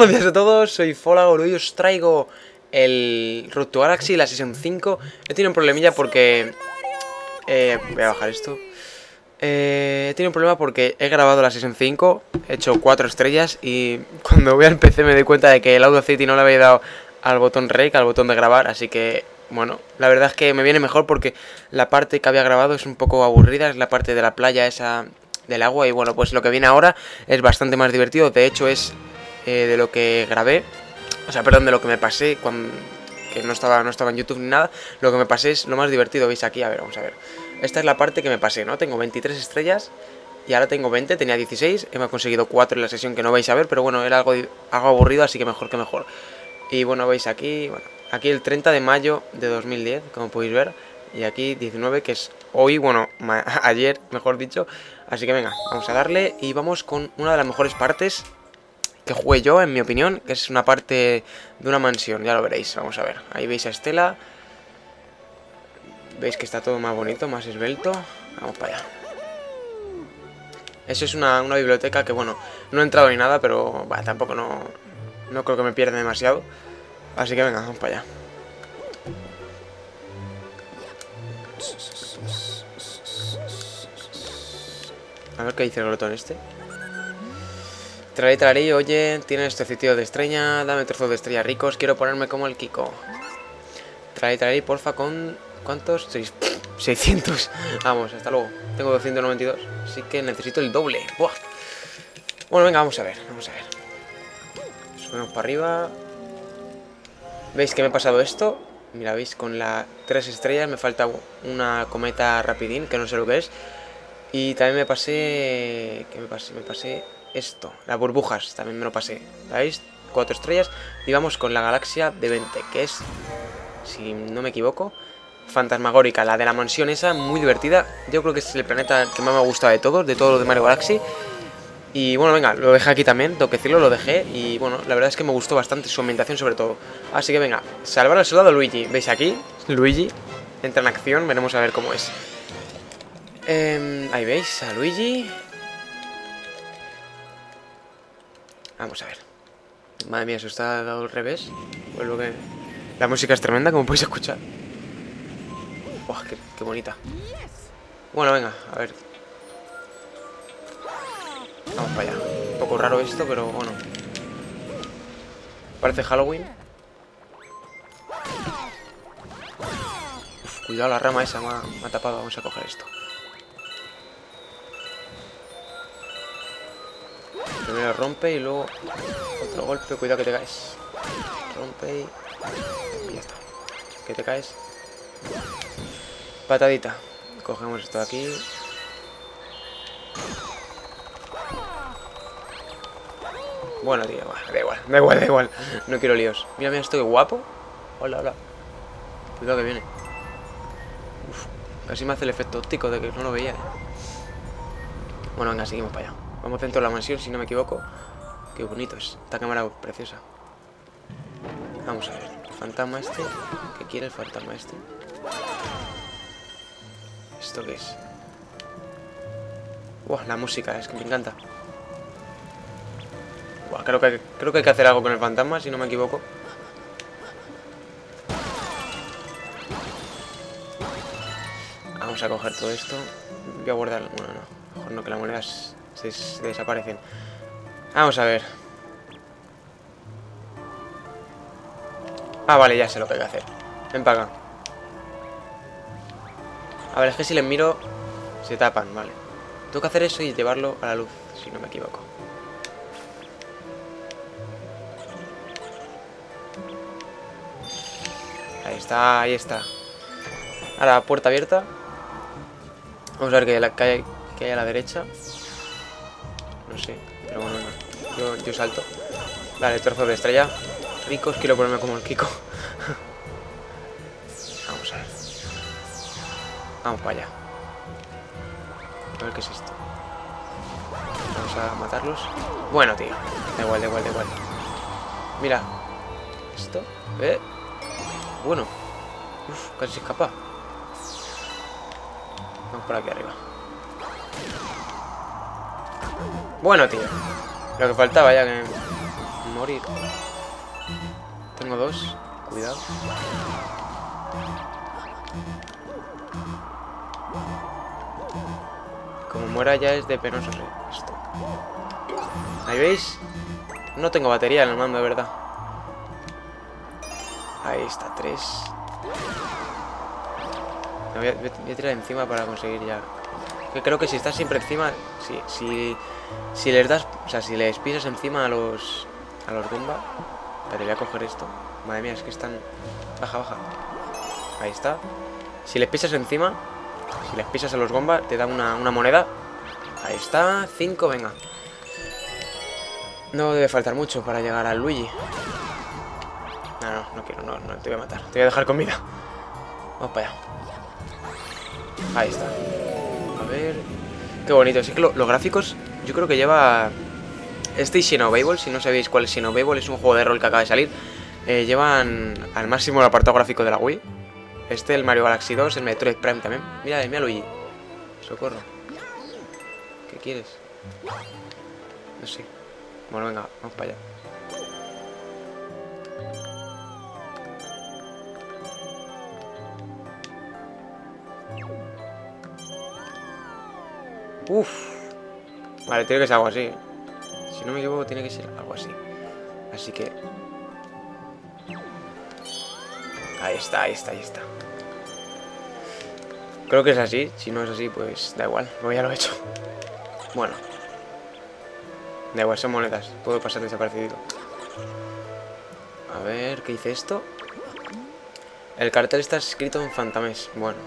Buenos días a todos, soy Folago, hoy os traigo el Road to Galaxy, la Season 5. He tenido un problemilla porque... voy a bajar esto. He tenido un problema porque he grabado la Season 5, he hecho 4 estrellas y cuando voy al PC me doy cuenta de que el Audacity no le había dado al botón Rec, al botón de grabar, así que... Bueno, la verdad es que me viene mejor porque la parte que había grabado es un poco aburrida, es la parte de la playa esa del agua y bueno, pues lo que viene ahora es bastante más divertido, de hecho es de lo que grabé, o sea, perdón, de lo que me pasé cuando que no estaba en YouTube ni nada, lo que me pasé es lo más divertido, veis aquí, a ver, vamos a ver. Esta es la parte que me pasé, ¿no? Tengo 23 estrellas y ahora tengo 20, tenía 16, hemos conseguido 4 en la sesión que no vais a ver, pero bueno, era algo aburrido, así que mejor que mejor. Y bueno, veis aquí, bueno, aquí el 30 de mayo de 2010, como podéis ver, y aquí 19, que es hoy, bueno, ayer, mejor dicho. Así que venga, vamos a darle y vamos con una de las mejores partes que jugué yo, en mi opinión, que es una parte de una mansión, ya lo veréis, vamos a ver. Ahí veis a Estela, veis que está todo más bonito, más esbelto, vamos para allá. Eso es una biblioteca que, bueno, no he entrado ni nada, pero bah, tampoco no creo que me pierda demasiado. Así que venga, vamos para allá. A ver qué dice el glotón este. Trarí, oye, tienes este sitio de estrella, dame trozos de estrella ricos, quiero ponerme como el Kiko. Trarí, porfa, con... ¿Cuántos? 600. Vamos, hasta luego. Tengo 292, así que necesito el doble. Buah. Bueno, venga, vamos a ver, Subimos para arriba. ¿Veis que me he pasado esto? Mira, veis, con las 3 estrellas me falta una cometa rapidín, que no sé lo que es. Y también me pasé... ¿Qué me pasé? Me pasé esto, las burbujas, también me lo pasé. ¿Veis? 4 estrellas. Y vamos con la galaxia de 20, que es, si no me equivoco, fantasmagórica. La de la mansión esa, muy divertida. Yo creo que es el planeta que más me ha gustado de todos lo de Mario Galaxy. Y bueno, venga, lo dejé aquí también, tengo que decirlo, lo dejé. Y bueno, la verdad es que me gustó bastante su ambientación sobre todo. Así que venga, salvar al soldado Luigi. ¿Veis aquí? Luigi entra en acción, veremos a ver cómo es. Ahí veis a Luigi. Vamos a ver. Madre mía, eso está dado al revés. Pues lo que... La música es tremenda, como podéis escuchar. ¡Buah, qué bonita! Bueno, venga, a ver. Vamos para allá. Un poco raro esto, pero bueno. Parece Halloween. Uf, cuidado, la rama esa me ha tapado. Vamos a coger esto. Primero rompe y luego otro golpe. Cuidado que te caes. Rompe y ya está. Que te caes. Patadita. Cogemos esto de aquí. Bueno, tío, da igual. No quiero líos. Mira, esto que guapo. Hola. Cuidado que viene. Uf, casi me hace el efecto óptico de que no lo veía. Bueno, venga, seguimos para allá. Vamos dentro de la mansión, si no me equivoco. Qué bonito es. Esta cámara preciosa. Vamos a ver. El fantasma este. ¿Qué quiere el fantasma este? ¿Esto qué es? Buah, la música, es que me encanta. Buah, creo que hay que hacer algo con el fantasma, si no me equivoco. Vamos a coger todo esto. Voy a guardar... Bueno, no. Mejor no, que las monedas se desaparecen. Vamos a ver. Ah, vale, ya sé lo que hay que hacer. Ven para acá. A ver, es que si les miro se tapan, vale. Tengo que hacer eso y llevarlo a la luz, si no me equivoco. Ahí está. Ahora, puerta abierta. Vamos a ver qué hay a la derecha. No sé, pero bueno, no. Yo salto. Vale, trozo de estrella. Ricos, quiero ponerme como el Kiko. Vamos a ver. Vamos para allá. A ver qué es esto. Vamos a matarlos. Bueno, tío. Da igual. Mira. Esto. Bueno. Uf, casi se escapa. Vamos por aquí arriba. Bueno, tío. Lo que faltaba ya que... morir. Tengo 2. Cuidado. Como muera ya es de penoso esto. Ahí veis. No tengo batería en el mando, de verdad. Ahí está, 3. Me voy a tirar encima para conseguir ya. Que creo que si estás siempre encima, si les das, o sea, si les pisas encima a los Goomba. Pero voy a coger esto. Madre mía, es que están. Baja, baja. Ahí está. Si les pisas encima, si les pisas a los Goomba, te dan una moneda. Ahí está, 5, venga. No debe faltar mucho para llegar al Luigi. No quiero, no, te voy a matar. Te voy a dejar con vida. Vamos para allá. Ahí está. A ver. Qué bonito. Así que los gráficos, yo creo que lleva. Este y Xenoblade, si no sabéis cuál es Xenoblade, es un juego de rol que acaba de salir. Llevan al máximo el apartado gráfico de la Wii. El Mario Galaxy 2, el Metroid Prime también. Mira, mira Luigi. Socorro. ¿Qué quieres? No sé. Bueno, venga, vamos para allá. Uff. Vale, tiene que ser algo así. Si no me equivoco, tiene que ser algo así. Así que... Ahí está, ahí está, ahí está. Creo que es así. Si no es así, pues da igual. Pues ya lo he hecho. Bueno. Da igual, son monedas. Puedo pasar desaparecido. A ver, ¿qué dice esto? El cartel está escrito en fantamés. Bueno.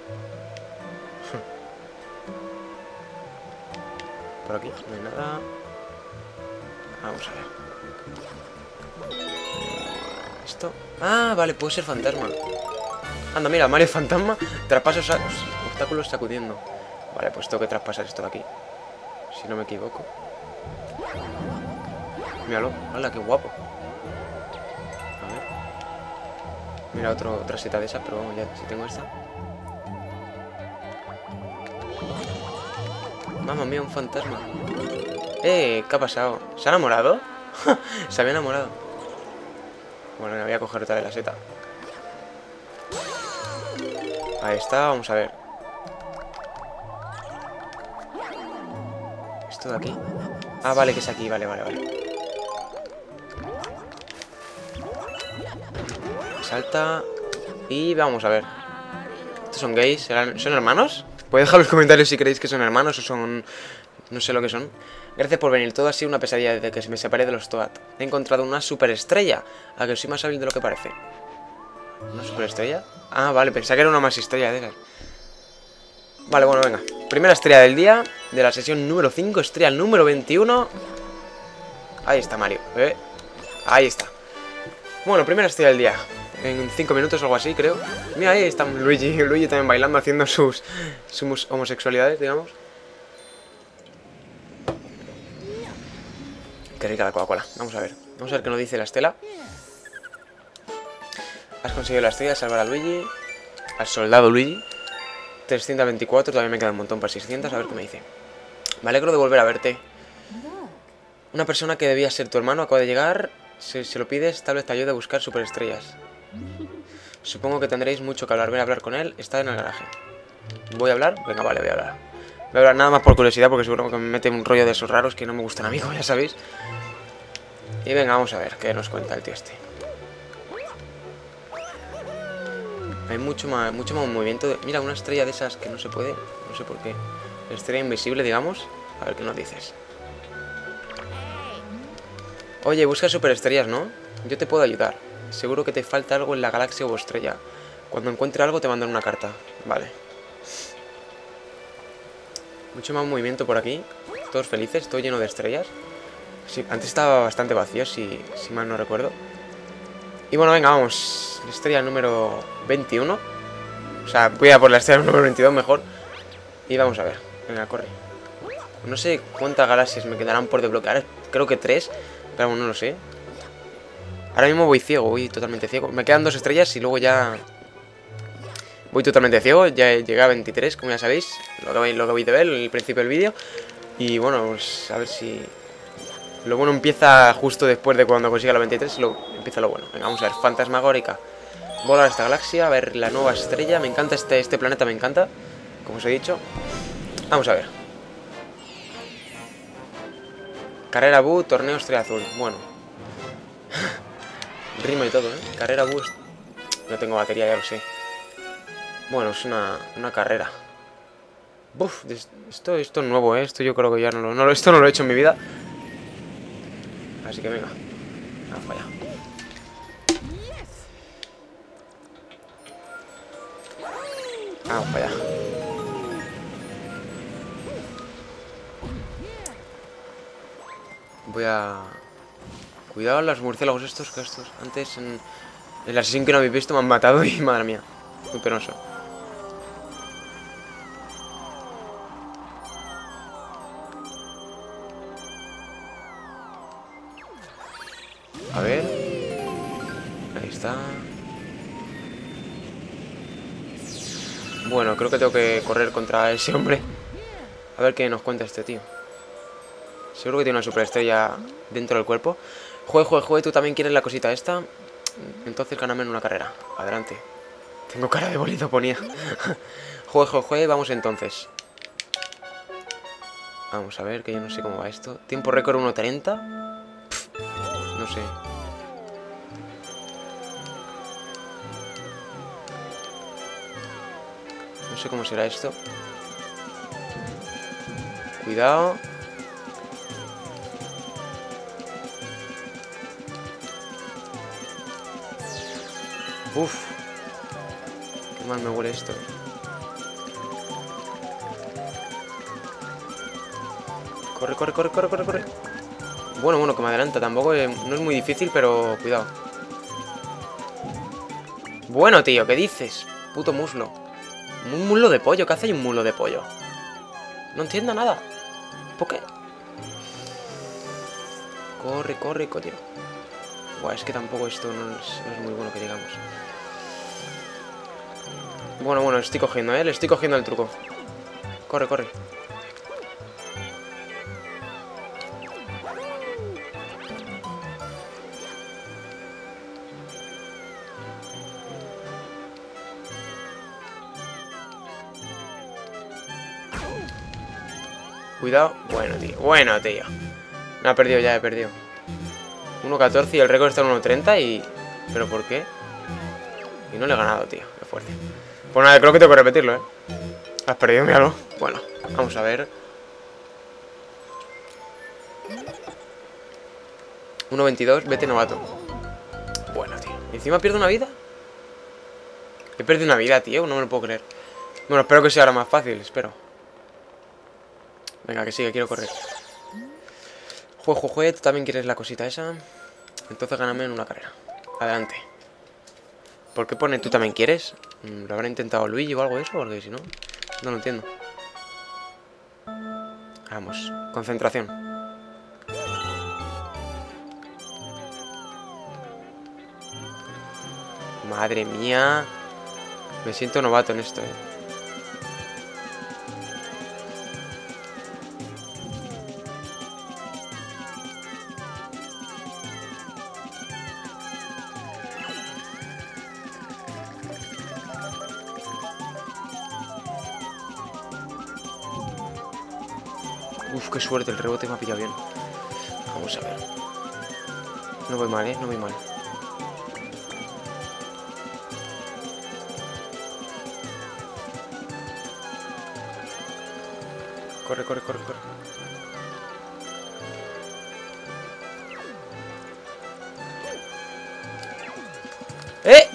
Por aquí no hay nada. Vamos a ver. ¿Esto? Ah, vale, puede ser fantasma. Anda, mira, Mario Fantasma. Traspaso obstáculos sacudiendo. Vale, pues tengo que traspasar esto de aquí. Si no me equivoco. Míralo. ¡Hala, qué guapo! A ver. Mira, otra seta de esas, pero vamos, ya, si tengo esta. Mamma mía, un fantasma. ¿Qué ha pasado? ¿Se ha enamorado? Se había enamorado. Bueno, me voy a coger otra de la seta. Ahí está, vamos a ver. ¿Esto de aquí? Ah, vale, que es aquí, vale. Salta. Y vamos a ver. ¿Estos son gays? ¿Son hermanos? Podéis dejar en los comentarios si creéis que son hermanos o son... No sé lo que son. Gracias por venir. Todo ha sido una pesadilla desde que me separé de los Toad. He encontrado una superestrella. A que soy más hábil de lo que parece. ¿Una superestrella? Ah, vale, pensaba que era una más estrella de esas. Vale, bueno, venga. Primera estrella del día. De la sesión número 5. Estrella número 21. Ahí está Mario. Ahí está. Bueno, primera estrella del día. En 5 minutos o algo así, creo. Mira, ahí está Luigi también bailando, haciendo sus homosexualidades, digamos. Qué rica la Coca-Cola. Vamos a ver qué nos dice la estela. Has conseguido la estrella, salvar a Luigi. Al soldado Luigi. 324, todavía me queda un montón para 600. A ver qué me dice. Me alegro de volver a verte. Una persona que debía ser tu hermano acaba de llegar. Si se lo pides, tal vez te ayude a buscar superestrellas. Supongo que tendréis mucho que hablar. Ven a hablar con él, está en el garaje. ¿Voy a hablar? Venga, vale, voy a hablar. Voy a hablar nada más por curiosidad, porque seguro que me mete un rollo de esos raros que no me gustan a mí, como ya sabéis. Y venga, vamos a ver qué nos cuenta el tío este. Hay mucho más movimiento. Mira, una estrella de esas que no se puede. No sé por qué. Estrella invisible, digamos. A ver qué nos dices. Oye, busca superestrellas, ¿no? Yo te puedo ayudar. Seguro que te falta algo en la galaxia o estrella. Cuando encuentre algo te mandan una carta. Vale. Mucho más movimiento por aquí. Todos felices, todo lleno de estrellas. Sí, antes estaba bastante vacío, si mal no recuerdo. Y bueno, venga, vamos. La estrella número 21. O sea, voy a por la estrella número 22 mejor. Y vamos a ver. Venga, corre. No sé cuántas galaxias me quedarán por desbloquear. Creo que 3. Pero bueno, no lo sé. Ahora mismo voy ciego, voy totalmente ciego. Me quedan 2 estrellas y luego ya... Voy totalmente ciego, ya llegué a 23, como ya sabéis. Lo que habéis de ver, el principio del vídeo. Y bueno, pues a ver si... Lo bueno empieza justo después de cuando consiga la 23 y empieza lo bueno. Venga, vamos a ver. Fantasmagórica. Volar a esta galaxia, a ver la nueva estrella. Me encanta este planeta, me encanta. Como os he dicho. Vamos a ver. Carrera Bu, torneo estrella azul. Bueno. Rima y todo, ¿eh? Carrera Bu. No tengo batería, ya lo sé. Bueno, es una carrera. Buf, esto es nuevo, ¿eh? Esto yo creo que ya esto no lo he hecho en mi vida. Así que venga. Vamos para allá. Vamos para allá. Voy a... Cuidado los murciélagos estos, que estos antes en el asesino que no habéis visto me han matado y madre mía. Muy penoso. A ver. Ahí está. Bueno, creo que tengo que correr contra ese hombre. A ver qué nos cuenta este tío. Seguro que tiene una superestrella dentro del cuerpo. Juegue, tú también quieres la cosita esta. Entonces gáname en una carrera. Adelante. Tengo cara de bolito, ponía. Juegue, vamos entonces. Vamos a ver, que yo no sé cómo va esto. Tiempo récord 1.30. No sé. No sé cómo será esto. Cuidado. Uf. Qué mal me huele esto. Corre. Bueno, que me adelanta. Tampoco no es muy difícil, pero cuidado. Bueno, tío, ¿qué dices? Puto muslo. Un muslo de pollo. ¿Qué hace ahí un muslo de pollo? No entiendo nada. ¿Por qué? Corre, coño. Buah, es que tampoco esto no es muy bueno que digamos. Bueno, le estoy cogiendo, ¿eh? Le estoy cogiendo el truco. Corre. Cuidado. Bueno, tío. No ha perdido ya, he perdido. 1.14 y el récord está en 1.30 y... ¿Pero por qué? Y no le he ganado, tío. Qué fuerte. Pues nada, creo que tengo que repetirlo, ¿eh? Has perdido, míralo. Bueno, vamos a ver. 1.22, vete novato. Bueno, tío. ¿Y encima pierdo una vida? He perdido una vida, tío. No me lo puedo creer. Bueno, espero que sea ahora más fácil, espero. Venga, que sigue, quiero correr. Juegue, tú también quieres la cosita esa. Entonces gáname en una carrera. Adelante. ¿Por qué pone tú también quieres? ¿Lo habrá intentado Luigi o algo de eso? Porque si no, no lo entiendo. Vamos, concentración. Madre mía. Me siento novato en esto, Uf, qué suerte, el rebote me ha pillado bien. Vamos a ver. No voy mal, no voy mal. Corre. ¡Eh!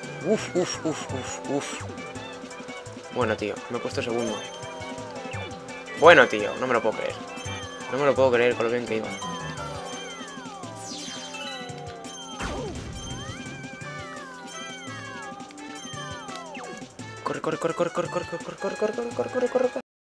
Uf. Bueno, tío, me he puesto segundo. Bueno, tío, no me lo puedo creer. No me lo puedo creer con lo bien que iba. Corre.